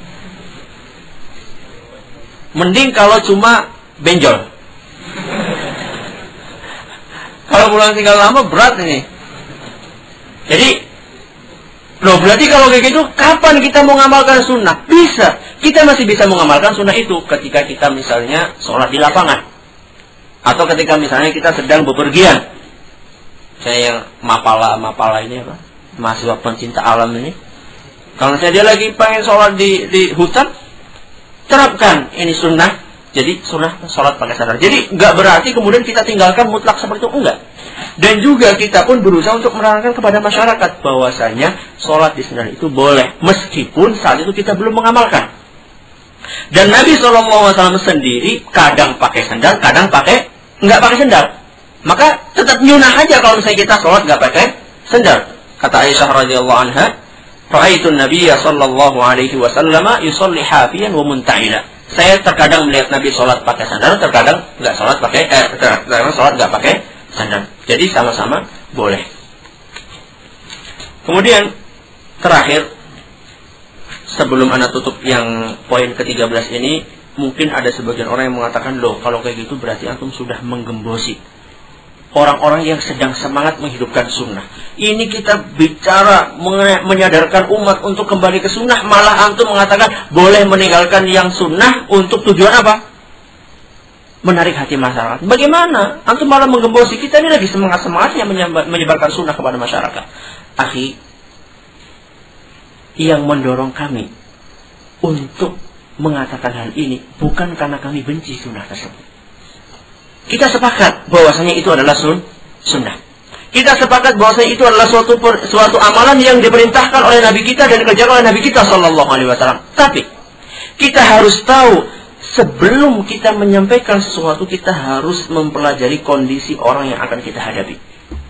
Mending kalau cuma benjol. Kalau pulang tinggal lama berat ini. Jadi, loh berarti kalau kayak gitu, kapan kita mau mengamalkan sunnah? Bisa. Kita masih bisa mengamalkan sunnah itu ketika kita misalnya sholat di lapangan. Atau ketika misalnya kita sedang bepergian. Saya yang mapala-mapala ini apa? Mahasiswa pencinta alam ini. Kalau saya dia lagi pengen sholat di, di hutan, terapkan ini sunnah. Jadi sunnah sholat pakai sandal. Jadi nggak berarti kemudian kita tinggalkan mutlak seperti itu, enggak. Dan juga kita pun berusaha untuk menerangkan kepada masyarakat bahwasanya sholat di sandal itu boleh, meskipun saat itu kita belum mengamalkan. Dan Nabi shallallahu alaihi wasallam sendiri kadang pakai sandal, kadang pakai nggak pakai sandal. Maka tetap nyunah aja kalau misalnya kita sholat nggak pakai sandal. Kata Aisyah radhiyallahu anha, "Ra'aitu an-nabiyya sallallahu alaihi wasallam yusalli hafiyan wa munta'ila." Saya terkadang melihat Nabi sholat pakai sandal, terkadang nggak sholat pakai, eh, terkadang sholat nggak pakai sandal. Jadi sama-sama boleh. Kemudian terakhir, sebelum Anda tutup yang poin ke tiga belas ini, mungkin ada sebagian orang yang mengatakan, loh kalau kayak gitu berarti antum sudah menggembosi orang-orang yang sedang semangat menghidupkan sunnah. Ini kita bicara menyadarkan umat untuk kembali ke sunnah, malah antum mengatakan boleh meninggalkan yang sunnah untuk tujuan apa? Menarik hati masyarakat. Bagaimana? Antum malah menggembosi. Kita ini lagi semangat-semangatnya menyebarkan sunnah kepada masyarakat. Akhi, yang mendorong kami untuk mengatakan hal ini bukan karena kami benci sunnah tersebut. Kita sepakat bahwasanya itu adalah sun, sunnah. Kita sepakat bahwasanya itu adalah suatu suatu amalan yang diperintahkan oleh Nabi kita dan dikerjakan oleh Nabi kita Shallallahu Alaihi Wasallam. Tapi kita harus tahu, sebelum kita menyampaikan sesuatu, kita harus mempelajari kondisi orang yang akan kita hadapi.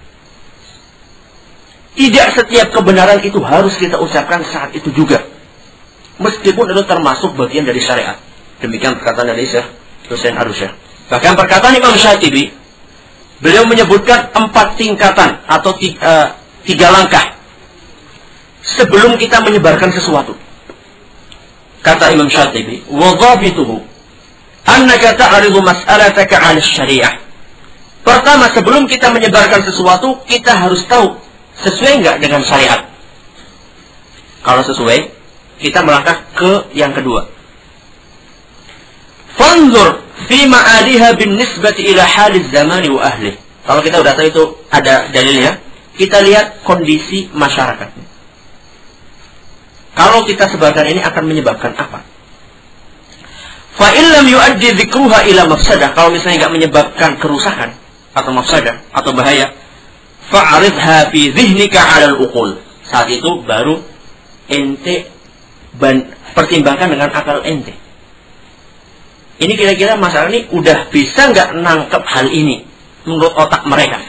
Tidak setiap kebenaran itu harus kita ucapkan saat itu juga, meskipun itu termasuk bagian dari syariat. Demikian perkataan dari Syekh Husain Arusya. Bahkan perkataan Imam Syatibi, beliau menyebutkan empat tingkatan atau tiga, uh, tiga langkah sebelum kita menyebarkan sesuatu. Kata Imam Syatibi, "Wadhabituhu annaka ta'ridu mas'alataka 'ala syariah." Pertama, sebelum kita menyebarkan sesuatu, kita harus tahu sesuai enggak dengan syariat. Kalau sesuai, kita melangkah ke yang kedua. Fanzur fi ma'aliha bin nisbati ila haliz zamani wa ahli. Kalau kita udah tahu itu ada dalilnya, kita lihat kondisi masyarakat. Kalau kita sebarkan ini akan menyebabkan apa? Fa illam yuaddi dzikruha ila mafsadah. Kalau misalnya enggak menyebabkan kerusakan atau mafsadah atau bahaya, fa'aridha fi dhihnika 'ala al-uqul. Saat itu baru ente pertimbangkan dengan akal ente. Ini kira-kira masalah ini udah bisa nggak nangkep hal ini menurut otak mereka?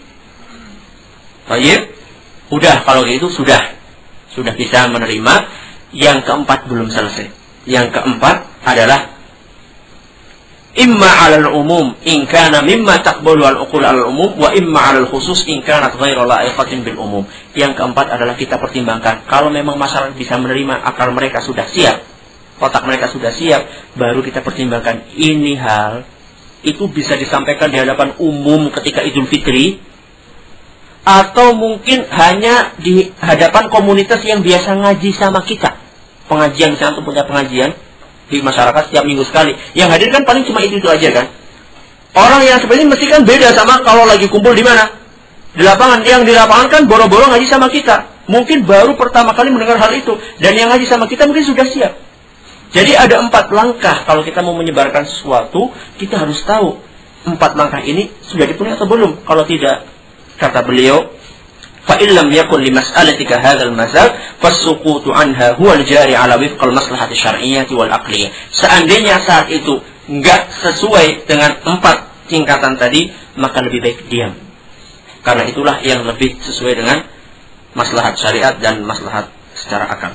Baik, udah kalau gitu sudah sudah bisa menerima. Yang keempat belum selesai. Yang keempat adalah imma 'alal umum in kana mimma taqbalu al-uqul 'alal umum wa imma 'alal khusus in kanat ghairu la'iqatin bil umum. Yang keempat adalah kita pertimbangkan kalau memang masyarakat bisa menerima, akal mereka sudah siap, otak mereka sudah siap, baru kita pertimbangkan ini hal itu bisa disampaikan di hadapan umum ketika Idul Fitri, atau mungkin hanya di hadapan komunitas yang biasa ngaji sama kita. Pengajian, misalnya untuk punya pengajian di masyarakat setiap minggu sekali, yang hadir kan paling cuma itu-itu aja kan. Orang yang seperti ini mesti kan beda sama kalau lagi kumpul di mana? Di lapangan. Yang di lapangan kan boro-boro ngaji sama kita, mungkin baru pertama kali mendengar hal itu, dan yang ngaji sama kita mungkin sudah siap. Jadi ada empat langkah kalau kita mau menyebarkan sesuatu, kita harus tahu empat langkah ini sudah dipenuhi atau belum. Kalau tidak Kata beliau, fa illam yakun li mas'alatika hadzal mazal fasuqutu anha huwa al-jari ala wifq al-maslahah syar'iyyah wal aqliyah. Seandainya saat itu enggak sesuai dengan empat tingkatan tadi, maka lebih baik diam. Karena itulah yang lebih sesuai dengan maslahat syariat dan maslahat secara akal.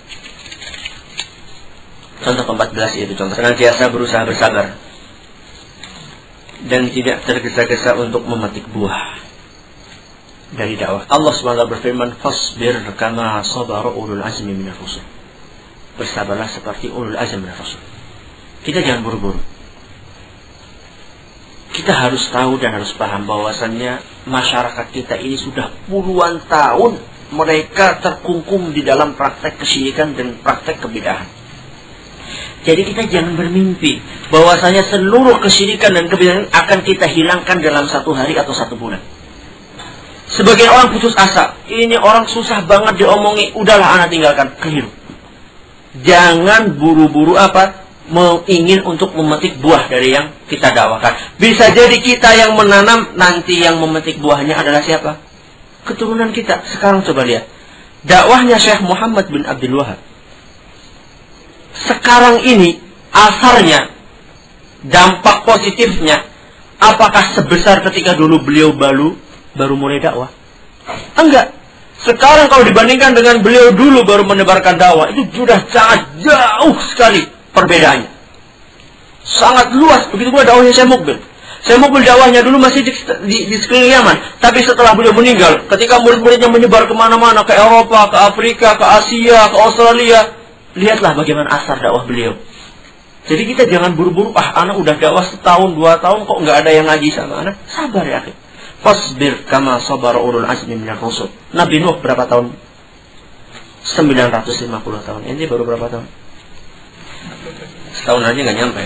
Contoh keempat belas itu contoh senantiasa berusaha bersabar dan tidak tergesa-gesa untuk memetik buah dari dakwah. Allah subhanahu wa taala berfirman, "Fasbir kama sabara ulul azmi minar rusul." Bersabarlah seperti ulul azmi minar rusul. Kita jangan buru-buru. Kita harus tahu dan harus paham bahwasannya masyarakat kita ini sudah puluhan tahun mereka terkungkung di dalam praktek kesyirikan dan praktek kebidahan. Jadi kita jangan bermimpi bahwasanya seluruh kesyirikan dan kebidahan akan kita hilangkan dalam satu hari atau satu bulan. Sebagian orang putus asa, ini orang susah banget diomongi, udahlah anak tinggalkan. Keliru. Jangan buru-buru apa? Ingin untuk memetik buah dari yang kita dakwakan. Bisa jadi kita yang menanam, nanti yang memetik buahnya adalah siapa? Keturunan kita. Sekarang coba lihat dakwahnya Syekh Muhammad bin Abdul Wahab. Sekarang ini asarnya, dampak positifnya, apakah sebesar ketika dulu beliau baru baru mulai dakwah? Enggak. Sekarang kalau dibandingkan dengan beliau dulu baru menebarkan dakwah, itu sudah sangat jauh sekali perbedaannya. Sangat luas. Begitu pula dakwahnya Syekh Mukbil. Syekh Mukbil dakwahnya dulu masih di, di, di sekeliling Yaman. Tapi setelah beliau meninggal, ketika murid-muridnya menyebar kemana-mana, ke Eropa, ke Afrika, ke Asia, ke Australia, lihatlah bagaimana asar dakwah beliau. Jadi kita jangan buru-buru, ah anak udah dakwah setahun, dua tahun, kok nggak ada yang ngaji sama anak. Sabar ya akhir. Fasbir kama sabara ulul azmi minar rusul. Nabi Nuh berapa tahun? sembilan ratus lima puluh tahun. Ini baru berapa tahun? Setahun aja nggak nyampe.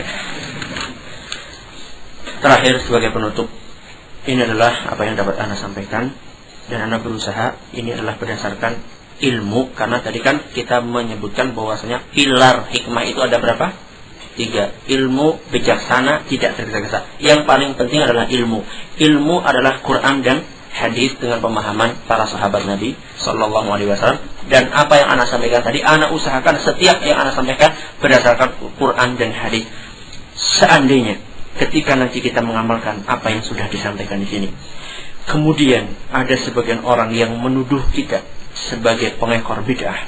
Terakhir sebagai penutup, ini adalah apa yang dapat Anda sampaikan dan Anda berusaha. Ini adalah berdasarkan ilmu, karena tadi kan kita menyebutkan bahwasanya pilar hikmah itu ada berapa? Tiga. Ilmu, bijaksana, tidak tergesa-gesa. Yang paling penting adalah ilmu. Ilmu adalah Quran dan hadis dengan pemahaman para sahabat Nabi Sallallahu Alaihi Wasallam. Dan apa yang Anda sampaikan tadi, Anda usahakan setiap yang Anda sampaikan berdasarkan Quran dan hadis. Seandainya ketika nanti kita mengamalkan apa yang sudah disampaikan di sini, kemudian ada sebagian orang yang menuduh kita sebagai pengekor bid'ah,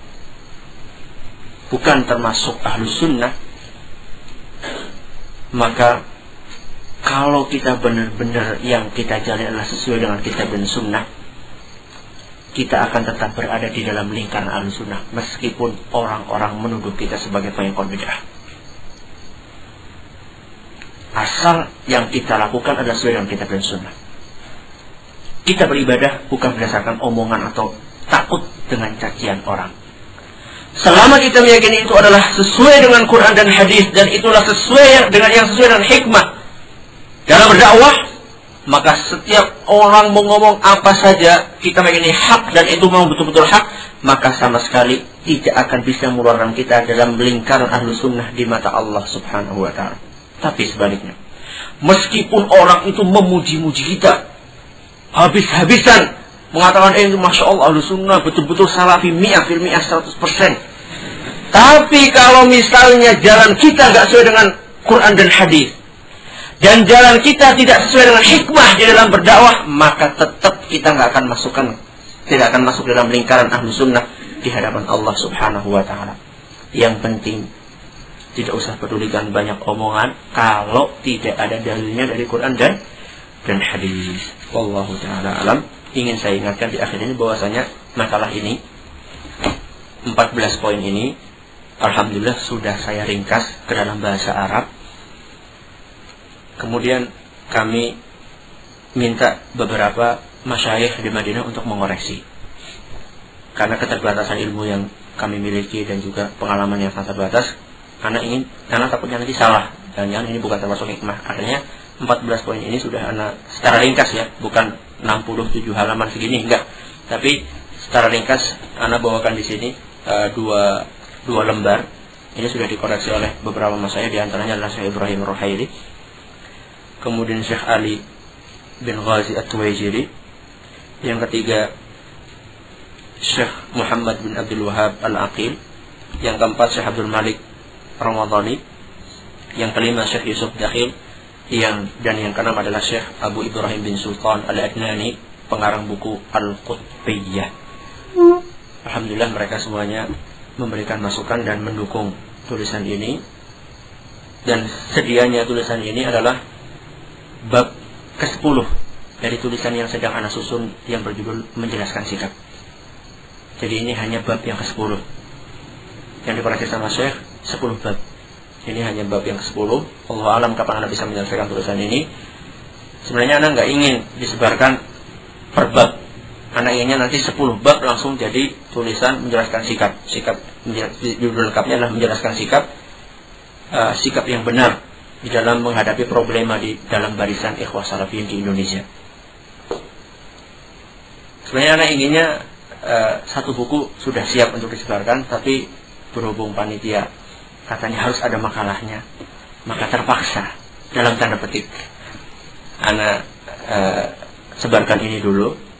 bukan termasuk ahlus sunnah, maka kalau kita benar-benar yang kita jalani adalah sesuai dengan kitab dan sunnah, kita akan tetap berada di dalam lingkaran ahlus sunnah meskipun orang-orang menuduh kita sebagai pengekor bid'ah. Asal yang kita lakukan adalah sesuai dengan kitab dan sunnah. Kita beribadah bukan berdasarkan omongan atau takut dengan cacian orang. Selama kita meyakini itu adalah sesuai dengan Quran dan hadis, dan itulah sesuai dengan yang sesuai dengan hikmah dalam berdakwah, maka setiap orang mau ngomong apa saja, kita meyakini hak dan itu memang betul-betul hak, maka sama sekali tidak akan bisa mengeluarkan kita dalam lingkaran ahlu sunnah di mata Allah subhanahu wa ta'ala. Tapi sebaliknya, meskipun orang itu memuji-muji kita habis-habisan, mengatakan, eh Masya Allah ahlu sunnah betul-betul salafi mi'ah fil mi'ah seratus persen, tapi kalau misalnya jalan kita gak sesuai dengan Quran dan hadis, dan jalan kita tidak sesuai dengan hikmah di dalam berdakwah, maka tetap kita gak akan masukkan, tidak akan masuk dalam lingkaran ahlu sunnah di hadapan Allah subhanahu wa ta'ala. Yang penting, tidak usah pedulikan banyak omongan kalau tidak ada dalilnya dari Quran dan dan hadis. Wallahu ta'ala alam. Ingin saya ingatkan di akhir ini bahwasanya makalah ini, empat belas poin ini, alhamdulillah sudah saya ringkas ke dalam bahasa Arab. Kemudian kami minta beberapa masyayikh di Madinah untuk mengoreksi, karena keterbatasan ilmu yang kami miliki dan juga pengalaman yang sangat terbatas. Karena ingin, karena takutnya nanti salah, jangan-jangan ini bukan termasuk hikmah. Akhirnya empat belas poin ini sudah anak secara ringkas ya, bukan enam puluh tujuh halaman segini, enggak. Tapi secara ringkas anak bawakan di sini uh, dua dua lembar. Ini sudah dikoreksi oleh beberapa masyayikh, di antaranya adalah Syekh Ibrahim Ruhaili, kemudian Syekh Ali bin Ghazi At-Tuwaijiri, Yang ketiga Syekh Muhammad bin Abdul Wahab Al-Aqil. Yang keempat Syekh Abdul Malik Ramadhani. Yang kelima Syekh Yusuf Dakhil. Yang dan yang keenam adalah Syekh Abu Ibrahim bin Sultan Al-Adnani, pengarang buku Al-Qutbiyah. Alhamdulillah mereka semuanya memberikan masukan dan mendukung tulisan ini. Dan sedianya tulisan ini adalah bab kesepuluh dari tulisan yang sedang ana susun yang berjudul Menjelaskan Sikap. Jadi ini hanya bab yang kesepuluh yang dikoreksi sama Syekh, sepuluh bab. Ini hanya bab yang kesepuluh. Allah alam kapan anda bisa menyelesaikan tulisan ini. Sebenarnya anda nggak ingin disebarkan per bab. Anda inginnya nanti sepuluh bab langsung jadi tulisan Menjelaskan Sikap. Sikap judul lengkapnya adalah Menjelaskan Sikap, uh, sikap yang benar di dalam menghadapi problema di dalam barisan ikhwah salafiyin di Indonesia. Sebenarnya anak inginnya uh, satu buku sudah siap untuk disebarkan, tapi berhubung panitia katanya harus ada makalahnya, maka terpaksa dalam tanda petik anak uh, sebarkan ini dulu.